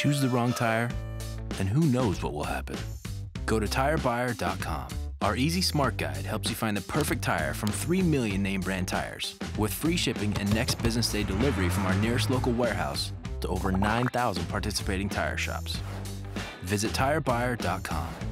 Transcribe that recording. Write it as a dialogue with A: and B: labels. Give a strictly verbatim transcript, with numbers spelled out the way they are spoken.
A: Choose the wrong tire, and who knows what will happen. Go to Tire Buyer dot com. Our Easy Smart Guide helps you find the perfect tire from three million name brand tires, with free shipping and next business day delivery from our nearest local warehouse to over nine thousand participating tire shops. Visit Tire Buyer dot com.